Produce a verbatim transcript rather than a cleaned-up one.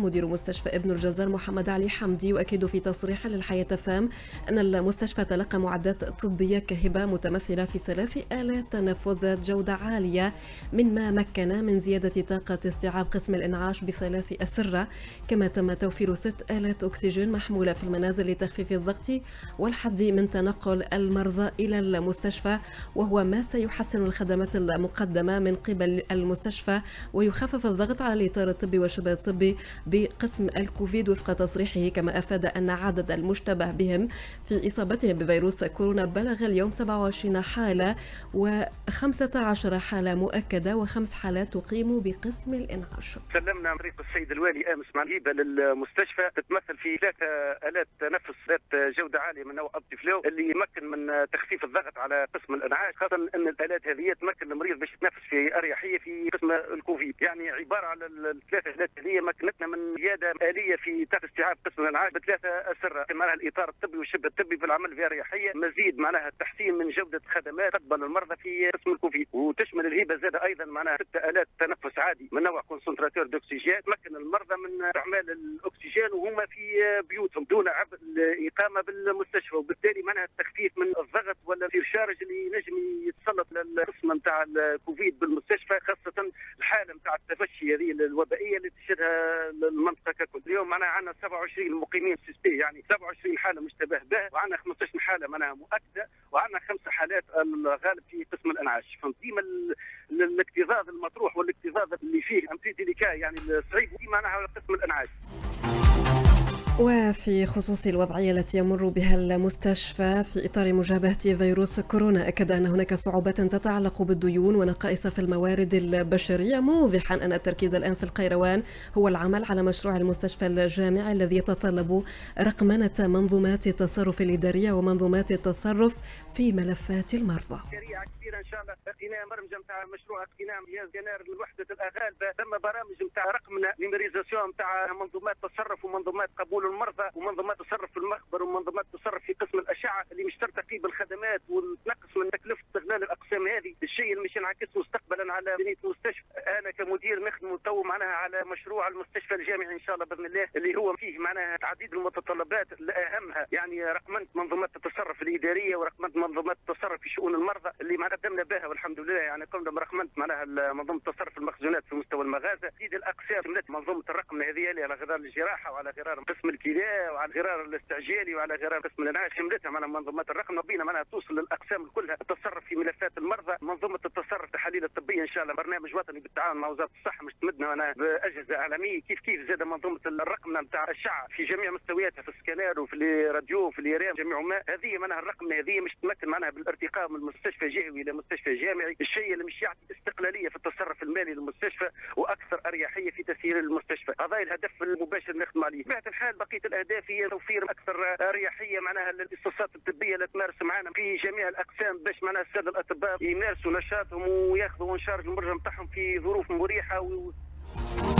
مدير مستشفى ابن الجزار محمد علي حمدي يؤكد في تصريح للحياة فام أن المستشفى تلقى معدات طبية كهبة متمثلة في ثلاث آلات تنفس ذات جودة عالية، مما مكن من زيادة طاقة استيعاب قسم الإنعاش بثلاث أسرة. كما تم توفير ست آلات أكسجين محمولة في المنازل لتخفيف الضغط والحد من تنقل المرضى إلى المستشفى، وهو ما سيحسن الخدمات المقدمة من قبل المستشفى ويخفف الضغط على الإطار الطبي والشبه الطبي بقسم الكوفيد وفق تصريحه. كما أفاد أن عدد المشتبه بهم في إصابتهم بفيروس كورونا بلغ اليوم سبعة وعشرين حالة وخمسة عشر حالة مؤكدة وخمس حالات تقيم بقسم الإنعاش. سلمنا مريض السيد الوالي امس مع الهيبه للمستشفى تتمثل في ثلاثه الات تنفس ذات جوده عاليه من نوع اوبتيفلو اللي يمكن من تخفيف الضغط على قسم الانعاش، خاصه ان الالات هذه تمكن المريض باش يتنفس في اريحيه في قسم الكوفيد. يعني عباره على الثلاثه الات هذه مكنتنا من زياده اليه في طاقه استيعاب قسم الانعاش بثلاثه اسره، معناها الاطار الطبي والشبه الطبي في العمل في اريحيه، مزيد معناها التحسين من جوده خدمات تقبل المرضى في قسم الكوفيد. وتشمل الهيبه زاد ايضا معناها ست الات تنفس عادي من نوع كونسنتراتور دوكسيجين تمكن المرضى من استعمال الاكسجين وهم في بيوتهم دون عبء الاقامه بالمستشفى، وبالتالي معناها التخفيف من الضغط ولا الشارج اللي نجم يتسلط للقسم نتاع الكوفيد بالمستشفى، خاصه الحاله نتاع التفشي هذه الوبائيه اللي تشهدها المنطقه ككل. اليوم معناها عندنا سبعة وعشرين مقيمين سيستي، يعني سبعة وعشرين حاله مشتبه به، وعندنا خمسة عشر حاله معناها مؤكده، وعندنا خمس حالات الغالب في قسم الانعاش. فديما الاكتظاظ المطروح والاكتظاظ اللي فيه امتي ديليكا يعني الصعيب دي معناها على قسم الانعاش. وفي خصوص الوضعية التي يمر بها المستشفى في إطار مجابهة فيروس كورونا، أكد أن هناك صعوبات تتعلق بالديون ونقائص في الموارد البشرية، موضحا أن التركيز الآن في القيروان هو العمل على مشروع المستشفى الجامعي الذي يتطلب رقمنة منظومات التصرف الإدارية ومنظومات التصرف في ملفات المرضى. شريعة كبيرة إن شاء الله، اقتناء برمجة نتاع مشروع اقتناء جهاز جنار لوحدة الأغالبة، ثم برامج نتاع رقمنة نيميريزاسيون نتاع منظومات تصرف ومنظومات قبول المرضى ومنظومات تصرف في المخبر ومنظومات تصرف في قسم الاشعه اللي مش ترتقي بالخدمات وتنقص من تكلفه استغلال الاقسام هذه، الشيء اللي مش ينعكس مستقبلا على بنيه المستشفى. انا كمدير نخدم تو معناها على مشروع المستشفى الجامعي ان شاء الله باذن الله، اللي هو فيه معناها تعديد المتطلبات الاهمها، يعني رقمنه منظومات التصرف الاداريه ورقمنه منظومات التصرف في شؤون المرضى اللي ما قدمنا بها والحمد لله. يعني قمنا برقمنه معناها منظومه تصرف المخزونات في مستوى المغازه، تزيد الاقسام منظومه الرقم هذه على غرار الجراحه وعلى غرار قسم الكلى وعلى غرار الاستعجالي وعلى غرار قسم الانعاش، شملتها معنا منظومات الرقم، بينا معناها توصل للاقسام كلها التصرف في ملفات المرضى، منظومه التصرف التحاليل الطبيه ان شاء الله برنامج وطني بالتعاون مع وزاره الصحه مش تمدنا معنا باجهزه عالميه، كيف كيف زاد منظومه الرقم نتاع الاشعه في جميع مستوياتها في السكانر وفي الراديو وفي اليرام جميع ما، هذه معناها الرقم هذه مش تمكن معناها بالارتقاء من مستشفى جهوي الى مستشفى جامعي، الشيء اللي مش يعطي استقلاليه في التصرف المالي للمستشفى واكثر اريحيه في تسيير المستشفى. هذا الهدف المباشر اللي نخدم عليه. بطبيعه الحال بقيه الاهداف هي توفير اكثر اريحيه معناها الاختصاصات الطبيه اللي تمارس معنا في جميع الاقسام باش معناها الساده الاطباء يمارسوا نشاطهم وياخذوا ان شارج المرضى نتاعهم في ظروف مريحه و...